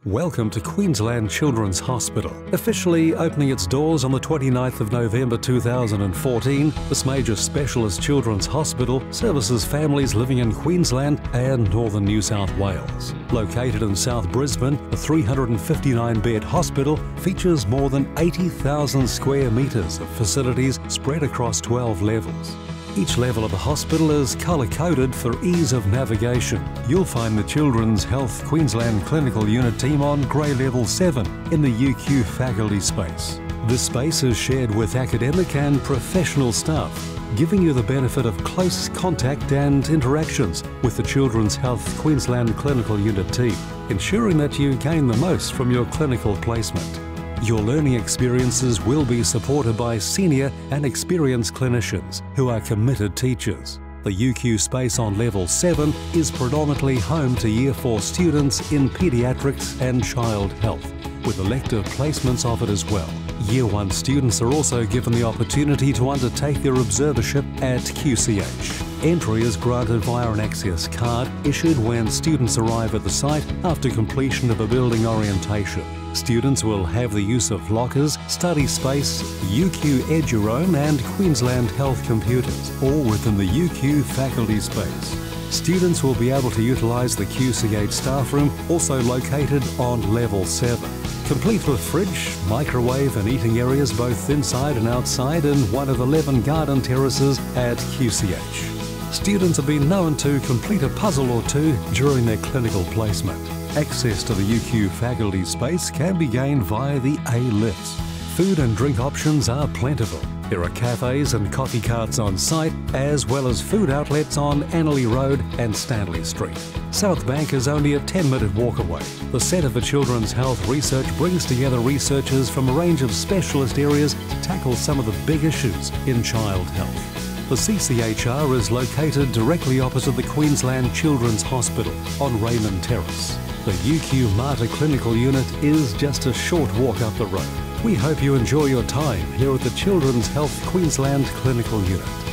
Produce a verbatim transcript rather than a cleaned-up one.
Welcome to Queensland Children's Hospital. Officially opening its doors on the twenty-ninth of November two thousand fourteen, this major specialist children's hospital services families living in Queensland and northern New South Wales. Located in South Brisbane, the three hundred fifty-nine bed hospital features more than eighty thousand square metres of facilities spread across twelve levels. Each level of the hospital is colour-coded for ease of navigation. You'll find the Children's Health Queensland Clinical Unit team on grey level seven in the U Q faculty space. This space is shared with academic and professional staff, giving you the benefit of close contact and interactions with the Children's Health Queensland Clinical Unit team, ensuring that you gain the most from your clinical placement. Your learning experiences will be supported by senior and experienced clinicians who are committed teachers. The U Q space on level seven is predominantly home to Year four students in paediatrics and child health, with elective placements offered as well. Year one students are also given the opportunity to undertake their observership at Q C H. Entry is granted via an access card issued when students arrive at the site after completion of a building orientation. Students will have the use of lockers, study space, U Q Edurome and Queensland Health computers, all within the U Q faculty space. Students will be able to utilise the Q C H staff room, also located on level seven. Complete with fridge, microwave and eating areas both inside and outside in one of eleven garden terraces at Q C H. Students have been known to complete a puzzle or two during their clinical placement. Access to the U Q faculty space can be gained via the A lifts. Food and drink options are plentiful. There are cafes and coffee carts on site, as well as food outlets on Annerley Road and Stanley Street. South Bank is only a ten minute walk away. The Centre for Children's Health Research brings together researchers from a range of specialist areas to tackle some of the big issues in child health. The C C H R is located directly opposite the Queensland Children's Hospital on Raymond Terrace. The U Q Mater Clinical Unit is just a short walk up the road. We hope you enjoy your time here at the Children's Health Queensland Clinical Unit.